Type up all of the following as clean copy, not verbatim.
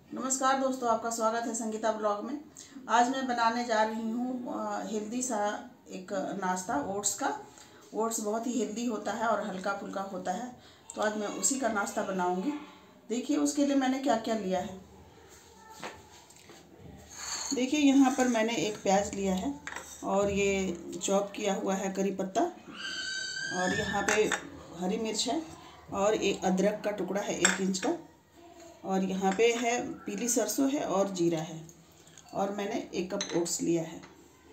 नमस्कार दोस्तों, आपका स्वागत है संगीता ब्लॉग में। आज मैं बनाने जा रही हूँ हेल्दी सा एक नाश्ता ओट्स का। ओट्स बहुत ही हेल्दी होता है और हल्का फुल्का होता है, तो आज मैं उसी का नाश्ता बनाऊंगी। देखिए उसके लिए मैंने क्या क्या लिया है। देखिए यहाँ पर मैंने एक प्याज लिया है और ये चॉप किया हुआ है करी पत्ता, और यहाँ पे हरी मिर्च है और एक अदरक का टुकड़ा है 1 इंच का, और यहाँ पे है पीली सरसों है और जीरा है, और मैंने 1 कप ओट्स लिया है।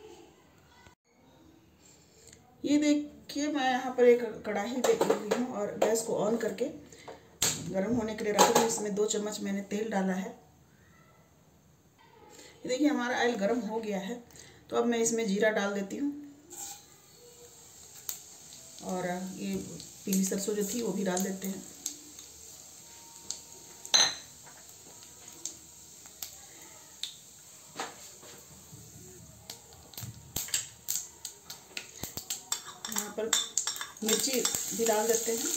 ये देखिए मैं यहाँ पर एक कढ़ाई ले ली हूँ और गैस को ऑन करके गर्म होने के लिए रख दूँ। इसमें 2 चम्मच मैंने तेल डाला है। ये देखिए हमारा ऑयल गर्म हो गया है, तो अब मैं इसमें जीरा डाल देती हूँ और ये पीली सरसों जो थी वो भी डाल देते हैं। यहाँ पर मिर्ची भी डाल देते हैं,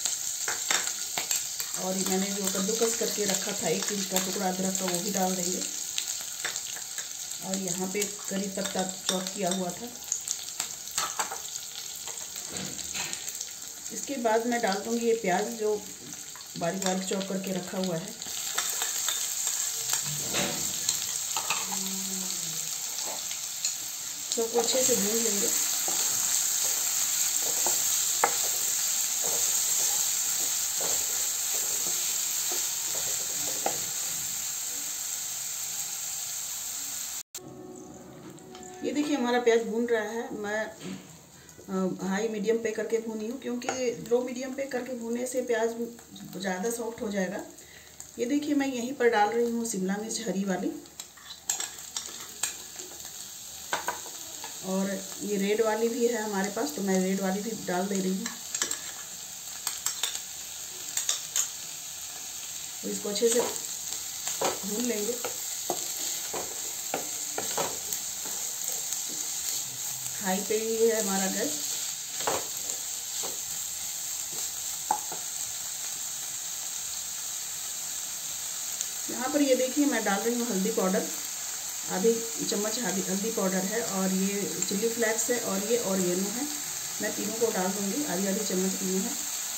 और मैंने जो कद्दूकस करके रखा था 1 इंच का टुकड़ा अदरक का, वो भी डाल देंगे। और यहाँ पे करी पत्ता चॉप किया हुआ था। इसके बाद मैं डाल दूँगी ये प्याज जो बारीक बारीक चॉप करके रखा हुआ है। सबको अच्छे से भून लेंगे। ये देखिए हमारा प्याज भून रहा है। मैं हाई मीडियम पे करके भूनी हूँ, क्योंकि लो मीडियम पे करके भूनने से प्याज ज़्यादा सॉफ्ट हो जाएगा। ये देखिए मैं यहीं पर डाल रही हूँ शिमला मिर्च हरी वाली, और ये रेड वाली भी है हमारे पास, तो मैं रेड वाली भी डाल दे रही हूँ। तो इसको अच्छे से भून लेंगे। हाई पे ही है हमारा गैस। यहाँ पर ये देखिए मैं डाल रही हूँ हल्दी पाउडर, आधी चम्मच हल्दी पाउडर है, और ये चिली फ्लेक्स है, और ये ऑरिगेनो है। मैं तीनों को डाल दूँगी, आधी आधी चम्मच तीनों है।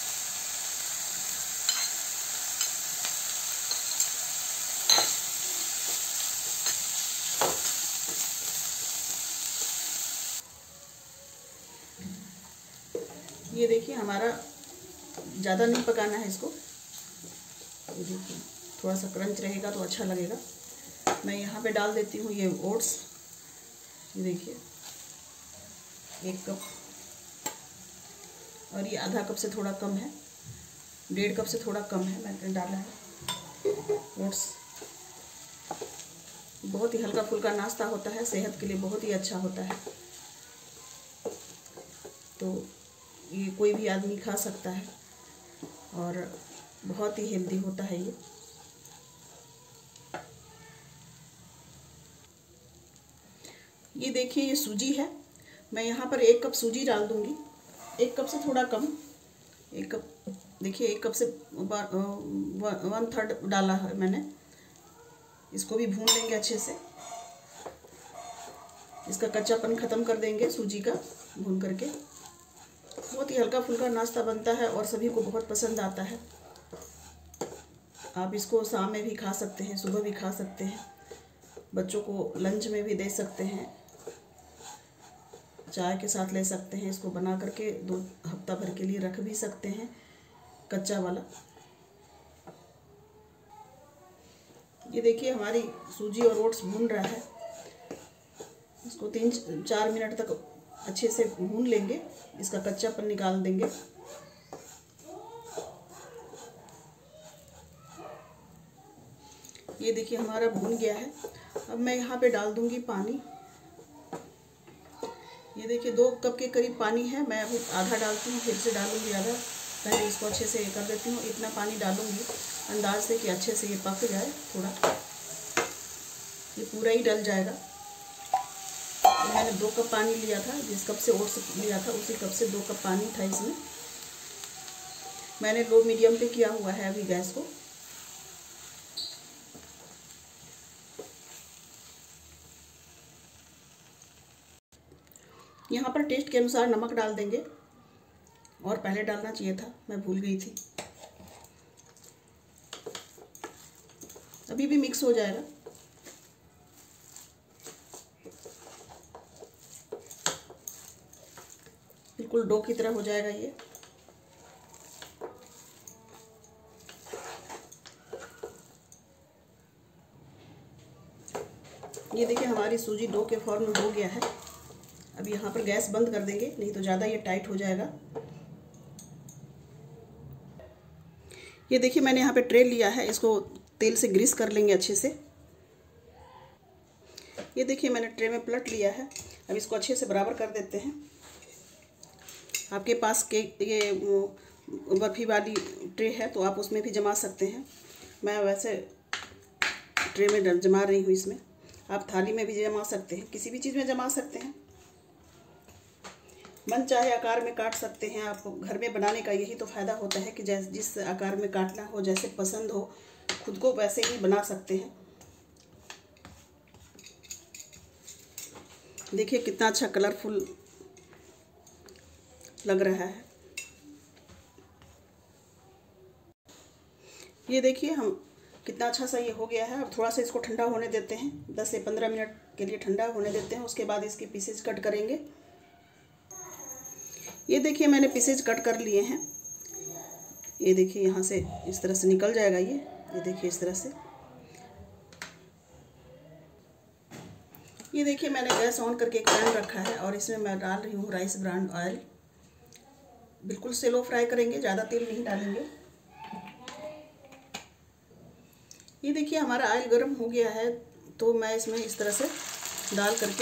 ये देखिए हमारा ज़्यादा नहीं पकाना है इसको। ये देखिए थोड़ा सा क्रंच रहेगा तो अच्छा लगेगा। मैं यहाँ पे डाल देती हूँ ये ओट्स। ये देखिए 1 कप, और ये आधा कप से थोड़ा कम है, 1.5 कप से थोड़ा कम है मैंने डाला है ओट्स। बहुत ही हल्का फुल्का नाश्ता होता है, सेहत के लिए बहुत ही अच्छा होता है, तो ये कोई भी आदमी खा सकता है और बहुत ही हेल्दी होता है ये। ये देखिए ये सूजी है। मैं यहाँ पर 1 कप सूजी डाल दूँगी, 1 कप से थोड़ा कम। 1 कप देखिए 1 कप से 1/3 डाला है मैंने। इसको भी भून लेंगे अच्छे से। इसका कच्चापन ख़त्म कर देंगे सूजी का भून करके। बहुत ही हल्का फुल्का नाश्ता बनता है और सभी को बहुत पसंद आता है। आप इसको शाम में भी खा सकते हैं, सुबह भी खा सकते हैं, बच्चों को लंच में भी दे सकते हैं, चाय के साथ ले सकते हैं। इसको बना करके 2 हफ्ता भर के लिए रख भी सकते हैं, कच्चा वाला। ये देखिए हमारी सूजी और ओट्स भून रहा है। इसको 3-4 मिनट तक अच्छे से भून लेंगे, इसका कच्चापन निकाल देंगे। ये देखिए हमारा भून गया है। अब मैं यहाँ पे डाल दूँगी पानी। ये देखिए 2 कप के करीब पानी है। मैं अभी आधा डालती हूँ, फिर से डालूँगी आधा। पहले इसको अच्छे से कर देती हूँ। इतना पानी डालूँगी अंदाज से कि अच्छे से ये पक जाए थोड़ा। ये पूरा ही डल जाएगा। मैंने 2 कप पानी लिया था, जिस कप से ओट्स लिया था उसी कप से 2 कप पानी था इसमें। मैंने लो मीडियम पे किया हुआ है अभी गैस को। यहाँ पर टेस्ट के अनुसार नमक डाल देंगे, और पहले डालना चाहिए था, मैं भूल गई थी। अभी भी मिक्स हो जाएगा। बिल्कुल डो की तरह हो जाएगा ये। ये देखिए हमारी सूजी डो के फॉर्म में हो गया है। अब यहाँ पर गैस बंद कर देंगे, नहीं तो ज़्यादा ये टाइट हो जाएगा। ये देखिए मैंने यहाँ पे ट्रे लिया है, इसको तेल से ग्रीस कर लेंगे अच्छे से। ये देखिए मैंने ट्रे में पलट लिया है। अब इसको अच्छे से बराबर कर देते हैं। आपके पास केक ये बर्फ़ी वाली ट्रे है तो आप उसमें भी जमा सकते हैं। मैं वैसे ट्रे में जमा रही हूँ इसमें। आप थाली में भी जमा सकते हैं, किसी भी चीज़ में जमा सकते हैं। मन चाहे आकार में काट सकते हैं। आप घर में बनाने का यही तो फ़ायदा होता है कि जैसे जिस आकार में काटना हो, जैसे पसंद हो, खुद को वैसे ही बना सकते हैं। देखिए कितना अच्छा कलरफुल लग रहा है। ये देखिए हम कितना अच्छा सा ये हो गया है। अब थोड़ा सा इसको ठंडा होने देते हैं, 10 से 15 मिनट के लिए ठंडा होने देते हैं। उसके बाद इसके पीसेज कट करेंगे। ये देखिए मैंने पीसेज कट कर लिए हैं। ये देखिए यहाँ से इस तरह से निकल जाएगा ये देखिए इस तरह से। ये देखिए मैंने गैस ऑन करके एक पैन रखा है और इसमें मैं डाल रही हूँ राइस ब्रांड ऑयल। बिल्कुल सेलो फ्राई करेंगे, ज़्यादा तेल नहीं डालेंगे। ये देखिए हमारा ऑयल गर्म हो गया है, तो मैं इसमें इस तरह से डाल करके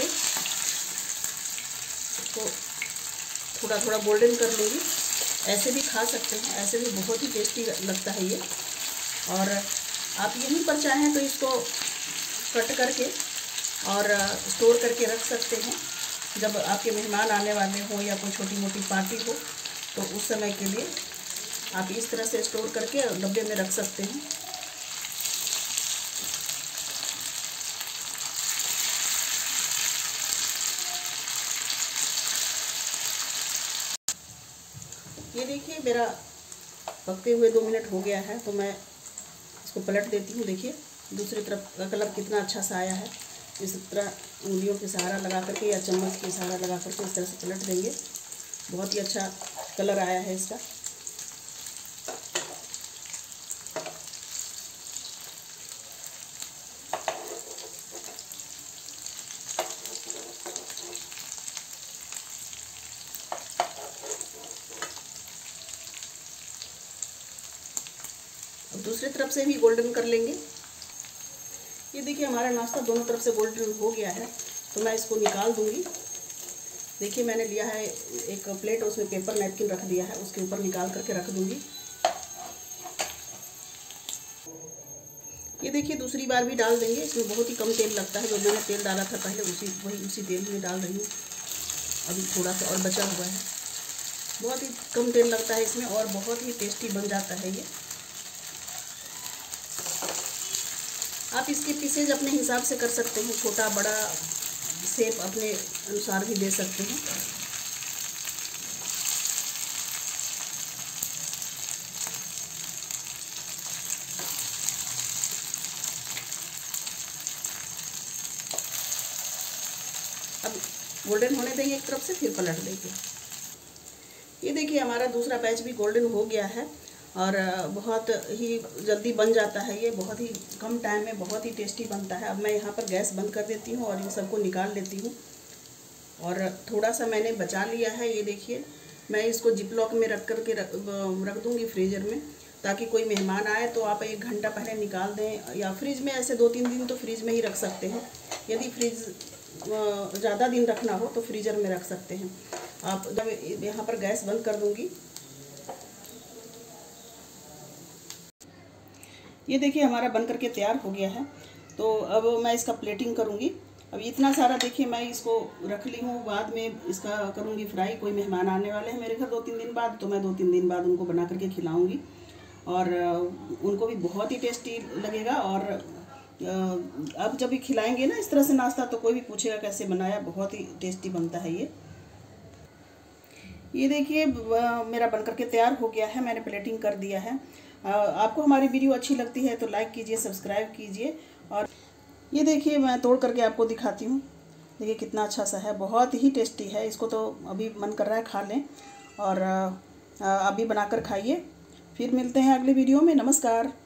इसको थोड़ा थोड़ा गोल्डन कर लूँगी। ऐसे भी खा सकते हैं, ऐसे भी बहुत ही टेस्टी लगता है ये। और आप यहीं पर चाहें तो इसको कट करके और स्टोर करके रख सकते हैं। जब आपके मेहमान आने वाले हो या कोई छोटी मोटी पार्टी हो तो उस समय के लिए आप इस तरह से स्टोर करके डब्बे में रख सकते हैं। ये देखिए मेरा पकते हुए 2 मिनट हो गया है, तो मैं इसको पलट देती हूँ। देखिए दूसरी तरफ का कलर कितना अच्छा सा आया है। इस तरह उंगलियों के सहारा लगा करके या चम्मच के सहारा लगा करके इस तरह से पलट देंगे। बहुत ही अच्छा कलर आया है इसका। अब दूसरी तरफ से भी गोल्डन कर लेंगे। ये देखिए हमारा नाश्ता दोनों तरफ से गोल्डन हो गया है, तो मैं इसको निकाल दूंगी। देखिए मैंने लिया है एक प्लेट, उसमें पेपर नैपकिन रख दिया है, उसके ऊपर निकाल करके रख दूंगी। ये देखिए दूसरी बार भी डाल देंगे। इसमें बहुत ही कम तेल लगता है, जो मैंने तेल डाला था पहले उसी तेल में डाल रही हूँ। अभी थोड़ा सा और बचा हुआ है। बहुत ही कम तेल लगता है इसमें और बहुत ही टेस्टी बन जाता है ये। आप इसके पीसेज अपने हिसाब से कर सकते हैं, छोटा बड़ा शेप अपने अनुसार भी दे सकते हैं। अब गोल्डन होने देंगे एक तरफ से, फिर पलट देंगे। ये देखिए हमारा दूसरा बैच भी गोल्डन हो गया है और बहुत ही जल्दी बन जाता है ये। बहुत ही कम टाइम में बहुत ही टेस्टी बनता है। अब मैं यहाँ पर गैस बंद कर देती हूँ और इन सबको निकाल लेती हूँ। और थोड़ा सा मैंने बचा लिया है। ये देखिए मैं इसको जिप लॉक में रख करके रख दूँगी फ्रीज़र में, ताकि कोई मेहमान आए तो आप 1 घंटा पहले निकाल दें, या फ्रिज में ऐसे 2-3 दिन तो फ्रिज में ही रख सकते हैं। यदि फ्रिज ज़्यादा दिन रखना हो तो फ्रीज़र में रख सकते हैं आप। जब यहाँ पर गैस बंद कर दूँगी। ये देखिए हमारा बन करके तैयार हो गया है। तो अब मैं इसका प्लेटिंग करूँगी। अब इतना सारा देखिए मैं इसको रख ली हूँ, बाद में इसका करूँगी फ्राई। कोई मेहमान आने वाले हैं मेरे घर 2-3 दिन बाद, तो मैं 2-3 दिन बाद उनको बना करके खिलाऊँगी और उनको भी बहुत ही टेस्टी लगेगा। और अब जब भी खिलाएंगे ना इस तरह से नाश्ता, तो कोई भी पूछेगा कैसे बनाया। बहुत ही टेस्टी बनता है ये। ये देखिए मेरा बनकर के तैयार हो गया है, मैंने प्लेटिंग कर दिया है। आपको हमारी वीडियो अच्छी लगती है तो लाइक कीजिए, सब्सक्राइब कीजिए। और ये देखिए मैं तोड़ करके आपको दिखाती हूँ। देखिए कितना अच्छा सा है, बहुत ही टेस्टी है। इसको तो अभी मन कर रहा है खा लें, और अभी बनाकर खाइए। फिर मिलते हैं अगले वीडियो में। नमस्कार।